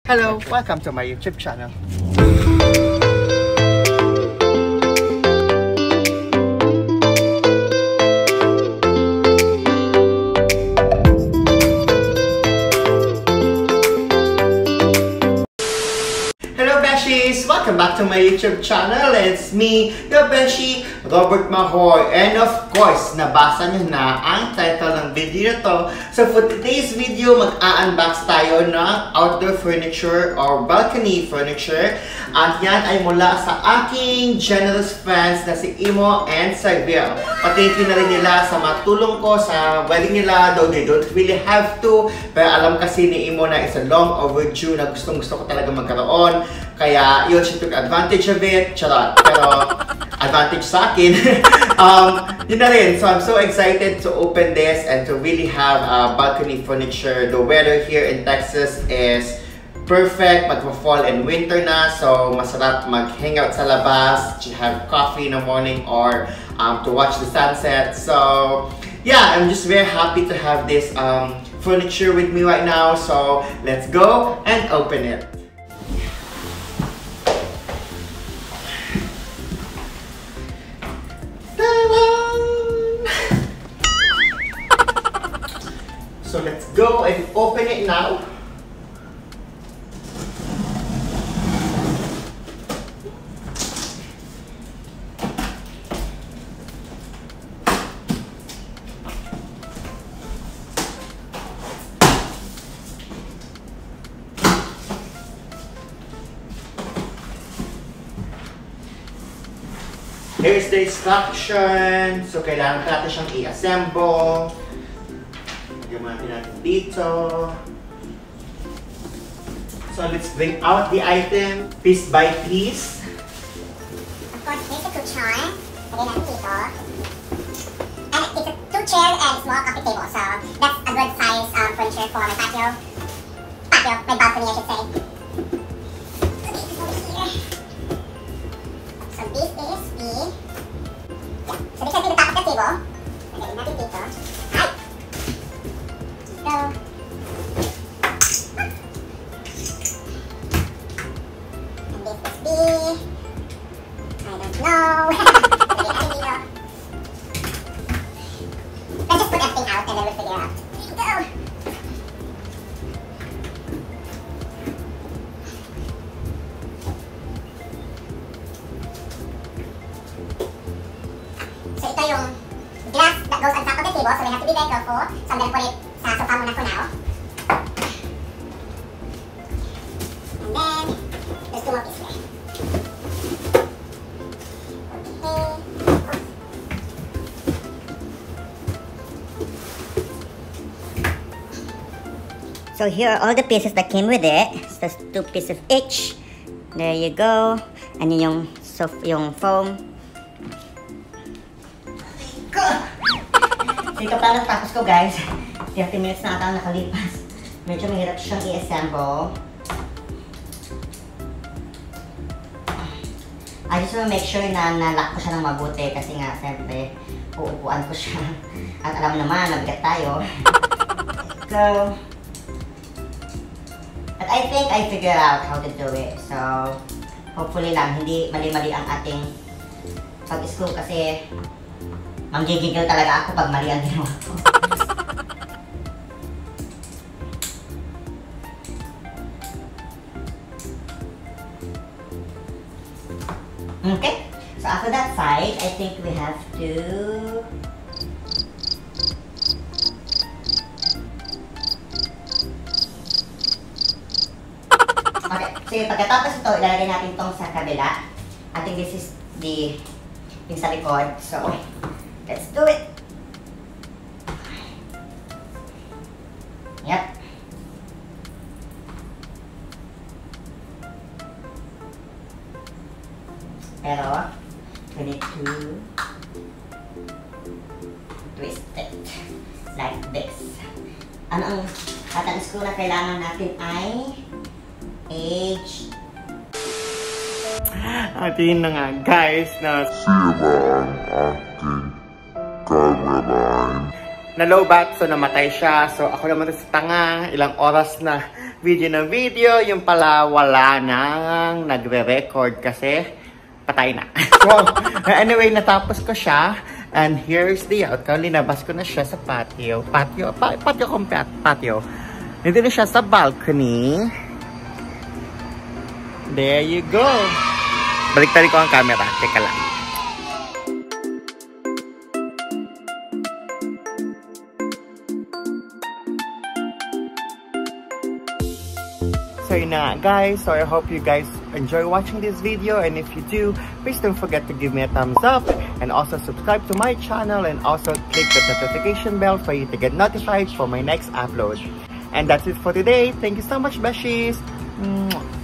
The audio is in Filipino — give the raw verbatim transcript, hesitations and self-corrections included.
Hello, welcome to my YouTube channel. Hello Beshies! Welcome back to my YouTube channel. It's me, your Beshi, Robert Mahoy. And of course, nabasa nyo na ang title ng video na to. So for today's video, mag-a-unbox tayo ng outdoor furniture or balcony furniture. At yan ay mula sa aking generous friends na si Imo and Sybille. Pati na rin nila sa matulong ko sa wedding nila, though they don't really have to. Pero alam kasi ni Imo na it's a long overdue na gustong gusto ko talaga magkaroon. Kaya yun, she took advantage of it. Charot. Pero advantage sa akin. um, yun na rin. So I'm so excited to open this and to really have a balcony furniture. The weather here in Texas is perfect. Magpo-fall and winter na. So masarap mag-hang out sa labas, to have coffee in the morning or um, to watch the sunset. So yeah, I'm just very happy to have this um, furniture with me right now. So let's go and open it. So let's go and open it now. Here's the instruction. So kailangan natin siyang i-assemble. Lagyan natin dito. So let's bring out the item piece by piece. Of course, here's the kuchan. Lagyan natin dito. And it's a two chair and small coffee table. So that's a good size um, furniture for my patio. Patio, my balcony I should say. So this is the... Yeah. So this is the top of the table. Lagyan natin dito. Go. And this is B. I don't know. Let's just put everything out and then we'll figure out. Go. So ito yung glass that goes on top of the table, so we have to be very careful. So I'm gonna put it sa sofa muna for now. And then, there's two more pieces here. Okay. So here are all the pieces that came with it. So there's two pieces each. There you go. And yun yung, so, yung foam. Go! So ito pa natapos ko guys. thirty minutes na ata ang nakalipas. Medyo mahirap siyang i-assemble. I just want to make sure na nalock ko siya ng mabuti kasi nga, siyempre, uupuan ko siya. At alam mo naman, nabigat tayo. So, but I think I figured out how to do it. So, hopefully lang, hindi mali-mali ang ating pag-screw kasi manggigigil talaga ako pag mali ang ginawa ko. Okay, so after that side, I think we have to okay, so pagkatapos ito, ilalagay natin itong sa kabila. I think this is the yung sa likod, so let's do it. Yep. Pero, we need to twist it like this. Ano ang pattern screw na kailangan natin ay H. At yun na nga guys, na sira ang aking camera. na low bat, so namatay siya. So ako naman sa tanga, ilang oras na video ng video. Yung pala wala nang nagre-record kasi patay na. So, anyway, natapos ko siya. And here's the outcome. Linabas ko na siya sa patio. Patio? Pa patio kong patio. Nandito na siya sa balcony. There you go. Balik-talik ko ang camera. Teka lang. So yun na guys, so I hope you guys enjoy watching this video, and if you do, please don't forget to give me a thumbs up and also subscribe to my channel and also click the notification bell for you to get notified for my next upload. And that's it for today. Thank you so much, Beshies. Mwah.